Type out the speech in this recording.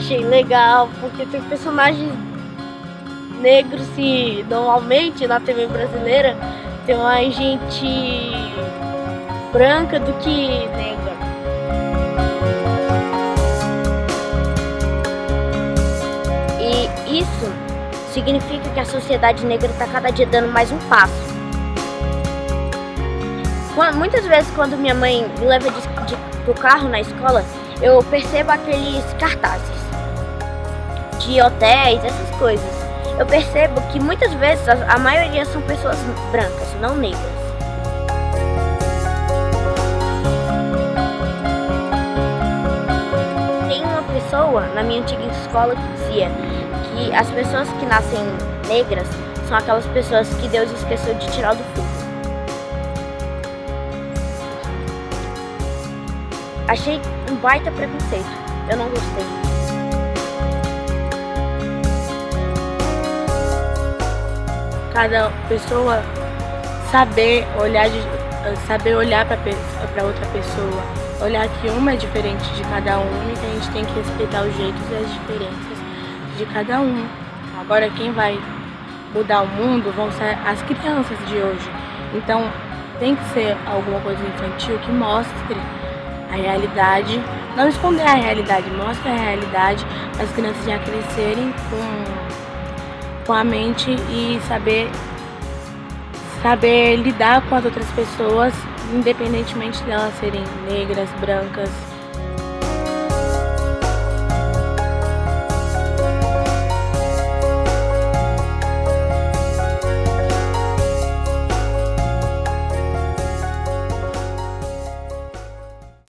achei legal, porque tem personagens negros e normalmente na TV brasileira tem mais gente branca do que negra. E isso significa que a sociedade negra está cada dia dando mais um passo. Muitas vezes quando minha mãe me leva pro carro na escola, eu percebo aqueles cartazes de hotéis, essas coisas. Eu percebo que muitas vezes a maioria são pessoas brancas, não negras. Tem uma pessoa na minha antiga escola que dizia que as pessoas que nascem negras são aquelas pessoas que Deus esqueceu de tirar do fogo. Achei um baita preconceito, eu não gostei. Cada pessoa saber olhar para outra pessoa, olhar que uma é diferente de cada um e que a gente tem que respeitar os jeitos e as diferenças de cada um. Agora quem vai mudar o mundo vão ser as crianças de hoje. Então tem que ser alguma coisa infantil que mostre a realidade, não esconder a realidade, mostre a realidade para as crianças já crescerem com a mente e saber lidar com as outras pessoas, independentemente de elas serem negras, brancas,